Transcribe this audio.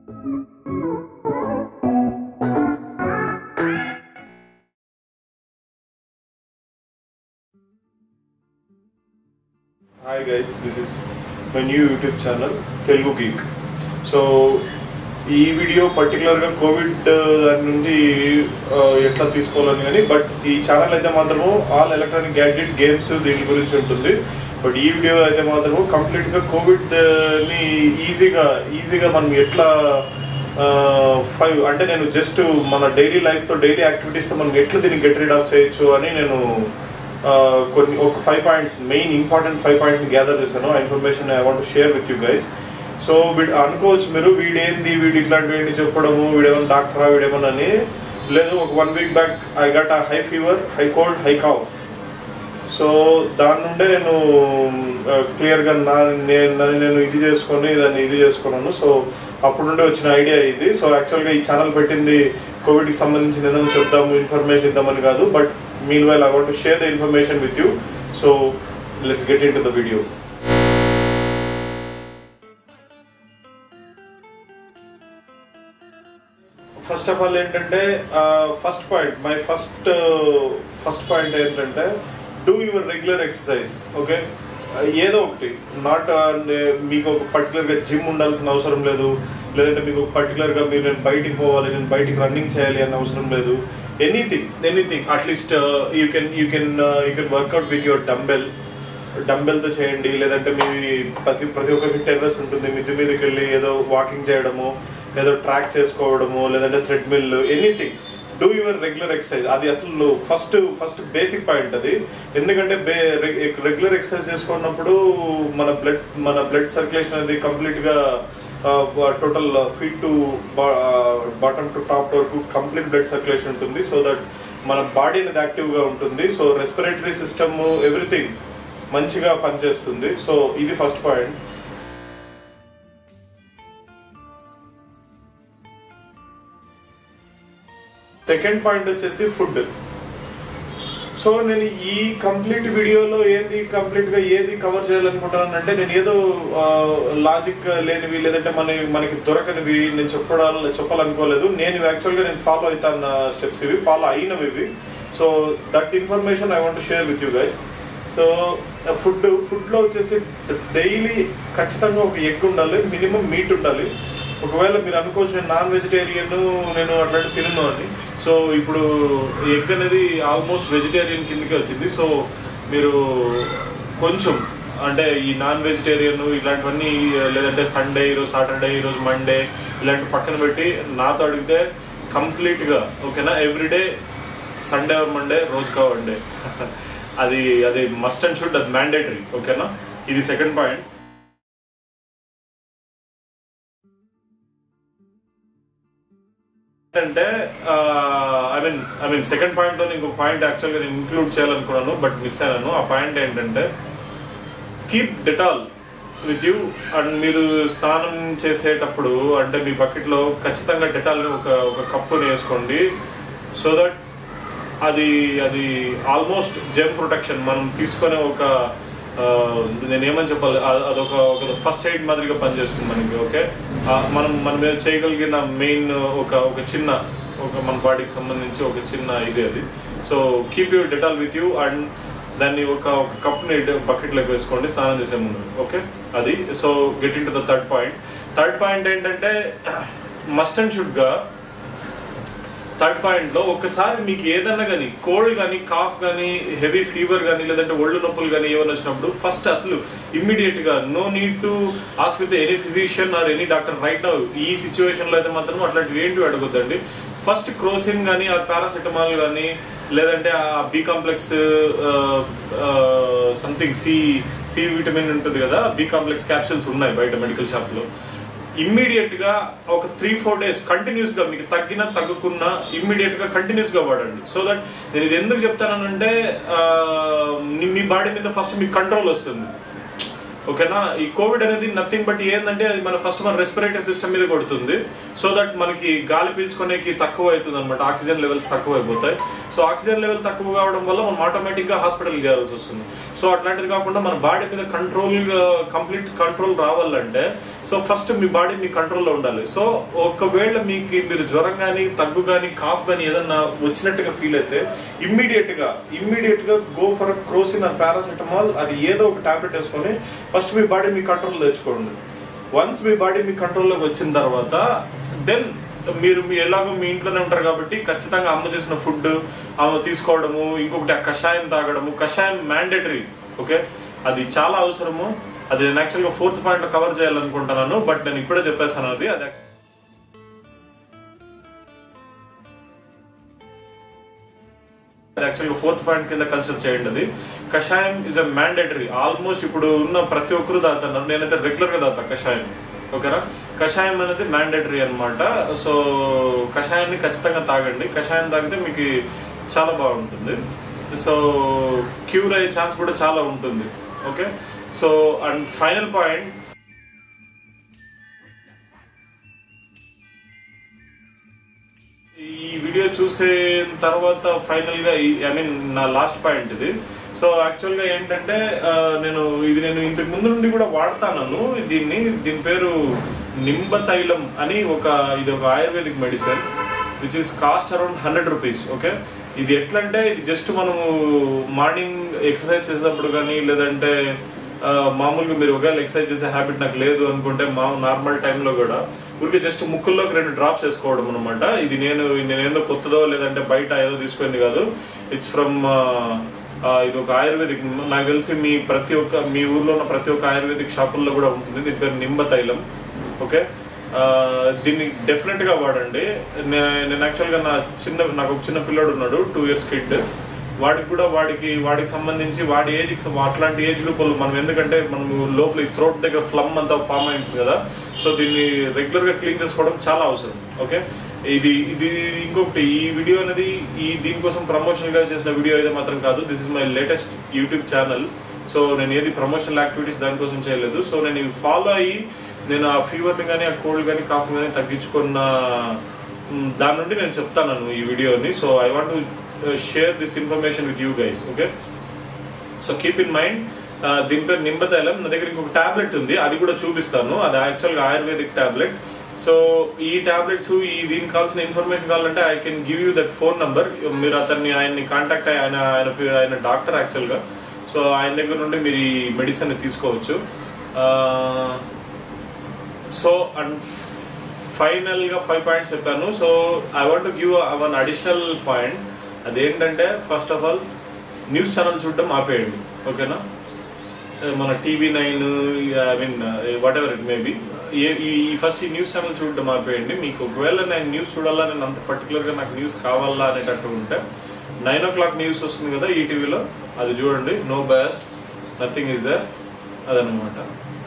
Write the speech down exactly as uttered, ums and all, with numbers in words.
Hi guys, this is my new YouTube channel Telugu Geek. So ఈ video పర్టికులర్గా Covid దాని నుండి ఎట్లా తీసుకోవాలని కానీ బట్ ఈ ఛానల్ అయితే మాత్రము ఆల్ ఎలక్ట్రానిక్ గ్యాడ్జెట్ గేమ్స్ దీని గురించి ఉంటుంది. బట్ ఈ వీడియో అయితే మాత్రము కంప్లీట్గా కోవిడ్ని ఈజీగా ఈజీగా మనం ఎట్లా ఫైవ్ అంటే నేను జస్ట్ మన డైలీ లైఫ్తో డైలీ యాక్టివిటీస్తో మనం ఎట్లా దీన్ని గెట్ రీడ్ ఆఫ్ చేయొచ్చు అని నేను కొన్ని ఒక five points main important five పాయింట్ని గ్యాదర్ చేశాను. ఆ information I want to share with you guys. So వీడు అనుకోవచ్చు మీరు వీడేంది వీడు ఇట్లాంటివి చెప్పడము వీడేమన్నా డాక్టరా వీడేమన్నా అని లేదు. ఒక one week back I got a high fever, high cold, high cough. So దాని నుండే నేను క్లియర్గా నా నేను నేను ఇది చేసుకొని దాన్ని ఇది చేసుకున్నాను. సో అప్పుడు నుండి వచ్చిన ఐడియా ఇది. సో యాక్చువల్గా ఈ ఛానల్ పెట్టింది కోవిడ్కి సంబంధించిన ఏదైనా చెప్దాము ఇన్ఫర్మేషన్ ఇద్దామని కాదు. But meanwhile I want to share the information with you. So let's get into the video. First of all ఏంటంటే first point my first first point ఏంటంటే do your regular exercise. Okay, ఏదో ఒకటి not మీకు ఒక పర్టికులర్గా gym ఉండాల్సిన అవసరం లేదు, లేదంటే మీకు ఒక పర్టికులర్గా మీరు నేను బయటికి పోవాలి, నేను బయటికి రన్నింగ్ చేయాలి అన్న అవసరం లేదు. Anything anything at least you can you can you can workout with your dumbbell డంబెల్తో చేయండి. లేదంటే మీ ప్రతి ప్రతి ఒక్కరికి టెర్రస్ ఉంటుంది, మిద్ది మీదకి వెళ్ళి ఏదో వాకింగ్ చేయడము, ఏదో ట్రాక్ చేసుకోవడము, లేదంటే treadmill, anything. Do your regular exercise. అది అసలు ఫస్ట్ ఫస్ట్ బేసిక్ పాయింట్ అది. ఎందుకంటే రెగ్యులర్ ఎక్సర్సైజ్ చేసుకున్నప్పుడు మన బ్లడ్ మన బ్లడ్ సర్క్యులేషన్ అనేది కంప్లీట్గా total feet to bottom to top వరకు కంప్లీట్ బ్లడ్ సర్క్యులేషన్ ఉంటుంది. సో దట్ మన బాడీ అనేది యాక్టివ్గా ఉంటుంది. సో రెస్పిరేటరీ సిస్టమ్ ఎవ్రీథింగ్ మంచిగా పనిచేస్తుంది. సో ఇది ఫస్ట్ పాయింట్. సెకండ్ పాయింట్ వచ్చేసి ఫుడ్. సో నేను ఈ కంప్లీట్ వీడియోలో ఏది కంప్లీట్గా ఏది కవర్ చేయాలనుకుంటున్నాను అంటే నేను ఏదో లాజిక్ లేనివి లేదంటే మన మనకి దొరకనివి నేను చెప్పడాలి చెప్పాలనుకోలేదు. నేను యాక్చువల్గా నేను ఫాలో అవుతాను స్టెప్స్, ఇవి ఫాలో అయినవి ఇవి. So that information I want to share with you guys. So food ఫుడ్లో వచ్చేసి డైలీ ఖచ్చితంగా ఒక ఎగ్ ఉండాలి, మినిమం మీట్ ఉండాలి. ఒకవేళ మీరు అనుకోవచ్చు నేను నాన్ వెజిటేరియన్ నేను అట్లాంటి తినను అని. సో ఇప్పుడు ఎగ్ అనేది ఆల్మోస్ట్ వెజిటేరియన్ కిందకే వచ్చింది. సో మీరు కొంచెం అంటే ఈ నాన్ వెజిటేరియన్ ఇలాంటివన్నీ లేదంటే సండే ఈరోజు సాటర్డే ఈరోజు మండే ఇలాంటి పక్కన పెట్టి నాతో అడిగితే కంప్లీట్గా ఓకేనా ఎవ్రీడే సండే ఆర్ మండే రోజుకా వన్ డే అది అది మస్ట్ అండ్ షుడ్, అది మ్యాండేటరీ. ఓకేనా, ఇది సెకండ్ పాయింట్. అంటే I mean I mean second పాయింట్లో ఇంకొక పాయింట్ యాక్చువల్గా నేను ఇంక్లూడ్ చేయాలనుకున్నాను బట్ మిస్ అయ్యాను. ఆ పాయింట్ ఏంటంటే keep Dettol with you. And మీరు స్నానం చేసేటప్పుడు అంటే మీ బకెట్లో ఖచ్చితంగా డెటాల్ని ఒక ఒక కప్పుని వేసుకోండి. సో దట్ అది అది ఆల్మోస్ట్ జెమ్ ప్రొటెక్షన్ మనం తీసుకునే ఒక నేను ఏమని చెప్పాలి అదొక ఒక ఫస్ట్ ఎయిడ్ మాదిరిగా పనిచేస్తుంది మనకి. ఓకే, మనం మన మీద చేయగలిగిన మెయిన్ ఒక ఒక చిన్న ఒక మన బాడీకి సంబంధించి ఒక చిన్న ఇది అది. So keep your Dettol with you and దాన్ని ఒక ఒక కప్ని బకెట్లోకి వేసుకోండి స్నానం చేసే ముందు. ఓకే, అది. So get into the third point. Third point ఏంటంటే మస్ట్ అండ్ షుడ్గా థర్డ్ పాయింట్లో ఒక్కసారి మీకు ఏదన్నా కానీ కోల్డ్ కానీ కాఫ్ కానీ హెవీ ఫీవర్ కానీ లేదంటే ఒళ్ళు నొప్పులు కానీ ఏమైనా వచ్చినప్పుడు ఫస్ట్ అసలు ఇమ్మీడియట్గా no need to ask with any physician or any doctor right now. ఈ సిచ్యువేషన్లో అయితే మాత్రం అట్లాంటివి ఏంటివి అడగొద్దండి. ఫస్ట్ క్రోసిన్ కానీ ఆ పారాసెటమాల్ కానీ లేదంటే ఆ B complex something C C vitamin ఉంటుంది కదా, బి కాంప్లెక్స్ క్యాప్సూల్స్ ఉన్నాయి బయట మెడికల్ షాప్లో. ఇమ్మీడియట్గా ఒక త్రీ ఫోర్ డేస్ కంటిన్యూస్గా మీకు తగ్గినా తగ్గుకున్నా ఇమ్మీడియట్గా కంటిన్యూస్గా వాడండి. సో దట్ నేను ఇది ఎందుకు చెప్తానంటే మీ బాడీ మీద ఫస్ట్ మీకు కంట్రోల్ వస్తుంది. ఓకేనా, ఈ కోవిడ్ అనేది నథింగ్ బట్ ఏంటంటే అది మన ఫస్ట్ మన రెస్పిరేటరీ సిస్టమ్ మీద కొడుతుంది. సో దట్ మనకి గాలి పీల్చుకునేకి తక్కువ అవుతుంది అనమాట, ఆక్సిజన్ లెవెల్స్ తక్కువ అయిపోతాయి. సో ఆక్సిజన్ లెవెల్ తక్కువ కావడం వల్ల మనం ఆటోమేటిక్గా హాస్పిటల్కి చేయాల్సి వస్తుంది. సో అట్లాంటిది కాకుండా మన బాడీ మీద కంట్రోల్ కంప్లీట్ కంట్రోల్ రావాలంటే సో ఫస్ట్ మీ బాడీ మీ కంట్రోల్లో ఉండాలి. సో ఒకవేళ మీకు మీరు జ్వరం కానీ దగ్గు కానీ కాఫ్ కానీ ఏదన్నా వచ్చినట్టుగా ఫీల్ అయితే ఇమ్మీడియట్గా ఇమ్మీడియట్గా go for Crocin or paracetamol, అది ఏదో ఒక టాబ్లెట్ వేసుకొని ఫస్ట్ మీ బాడీ మీ కంట్రోల్ తెచ్చుకోండి. వన్స్ మీ బాడీ మీ కంట్రోల్లోకి వచ్చిన తర్వాత దెన్ మీరు మీ ఎలాగో మీ ఇంట్లోనే ఉంటారు కాబట్టి ఖచ్చితంగా అమ్మ చేసిన ఫుడ్ అమ్మ తీసుకోవడము, ఇంకొకటి ఆ కషాయం తాగడము. కషాయం మ్యాండేటరీ, ఓకే, అది చాలా అవసరము. అది నేను యాక్చువల్గా ఫోర్త్ పాయింట్లో కవర్ చేయాలనుకుంటున్నాను, బట్ నేను ఇప్పుడే చెప్పేస్తాను. అది అది యాక్చువల్గా ఫోర్త్ పాయింట్ కింద కన్సిడర్ చేయండి. అది కషాయం ఇస్ అ మ్యాండేటరీ. ఆల్మోస్ట్ ఇప్పుడు ఉన్న ప్రతి ఒక్కరు తాగుతున్నారు, నేనైతే రెగ్యులర్గా తాగుతా కషాయం, ఓకేనా. కషాయం అనేది మ్యాండేటరీ అనమాట. సో కషాయాన్ని ఖచ్చితంగా తాగండి. కషాయం తాగితే మీకు చాలా బాగుంటుంది. సో క్యూర్ అయ్యే ఛాన్స్ కూడా చాలా ఉంటుంది, okay. So and final point, ఈ వీడియో చూసే తర్వాత ఫైనల్గా ఐ మీన్ నా లాస్ట్ పాయింట్ ఇది. సో యాక్చువల్గా ఏంటంటే నేను ఇది నేను ఇంతకు ముందు నుండి కూడా వాడతాను దీన్ని. దీని పేరు నింబ తైలం అని ఒక ఇది ఒక ayurvedic medicine which is cost around hundred rupees, okay. ఇది ఎట్లంటే ఇది జస్ట్ మనము మార్నింగ్ ఎక్సర్సైజ్ చేసేటప్పుడు కానీ లేదంటే మామూలుగా మీరు ఒకవేళ ఎక్సర్సైజ్ చేసే హ్యాబిట్ నాకు లేదు అనుకుంటే మా నార్మల్ టైంలో కూడా ఊరికి జస్ట్ ముక్కుల్లోకి రెండు డ్రాప్స్ వేసుకోవడం అనమాట. ఇది నేను నేనేందో కొత్తదో లేదంటే బయట ఏదో తీసుకుంది కాదు. ఇట్స్ ఫ్రమ్ ఇది ఒక ఆయుర్వేదిక్. నాకు తెలిసి మీ ప్రతి ఒక్క మీ ఊర్లో ఉన్న ప్రతి ఒక్క ఆయుర్వేదిక్ షాపుల్లో కూడా ఉంటుంది. దీని పేరు నింబ తైలం, ఓకే. దీన్ని డెఫినెట్గా వాడండి. నేను యాక్చువల్గా నా చిన్న నాకు ఒక చిన్న పిల్లోడు ఉన్నాడు, టూ ఇయర్స్ కిడ్. వాడికి కూడా వాడికి వాడికి సంబంధించి వాడి ఏజ్కి అట్లాంటి ఏజ్ గ్రూపులు మనం, ఎందుకంటే మనం లోపల ఈ థ్రోట్ దగ్గర ఫ్లమ్ అంతా ఫామ్ అయింది కదా. సో దీన్ని రెగ్యులర్గా క్లీన్ చేసుకోవడం చాలా అవసరం, ఓకే. ఇది ఇది ఇంకొకటి, ఈ వీడియో అనేది ఈ దీనికోసం ప్రమోషన్గా చేసిన వీడియో అయితే మాత్రం కాదు. This is my latest YouTube channel. So నేను ఏది ప్రమోషనల్ యాక్టివిటీస్ దానికోసం చేయలేదు. సో నేను ఇవి ఫాలో అయ్యి నేను ఆ ఫీవర్ని కానీ ఆ కోల్డ్ కానీ కాఫ్ కానీ తగ్గించుకున్న దాని నుండి నేను చెప్తాను ఈ వీడియోని. So I want to share this information with you guys, okay. So keep in mind, దీని పేరు నింబ తైలం. నా దగ్గర ఇంకొక టాబ్లెట్ ఉంది, అది కూడా చూపిస్తాను. అది యాక్చువల్గా ఆయుర్వేదిక్ టాబ్లెట్. సో ఈ టాబ్లెట్స్ ఈ దీనికి కావాల్సిన ఇన్ఫర్మేషన్ కావాలంటే I can give you that phone number. మీరు అతన్ని ఆయన్ని కాంటాక్ట్ అయ్యి ఆయన ఆయన ఆయన డాక్టర్ యాక్చువల్గా. సో ఆయన దగ్గర నుండి మీరు ఈ మెడిసిన్ తీసుకోవచ్చు. సో అండ్ ఫైనల్గా ఫైవ్ పాయింట్స్ చెప్పాను. So I want to give one additional point. అదేంటంటే first of all news channel చూడడం ఆపేయండి, ఓకేనా. మన TV nine I mean whatever it maybe, ఈ ఫస్ట్ ఈ న్యూస్ ఛానల్ చూడడం ఆపేయండి. మీకు ఒకవేళ నేను న్యూస్ చూడాలా, నేను అంత పర్టికులర్గా నాకు న్యూస్ కావాలా అనేటట్టు ఉంటే నైన్ ఓ క్లాక్ న్యూస్ వస్తుంది కదా ఈటీవీలో, అది చూడండి. No biased, nothing is there, అదనమాట.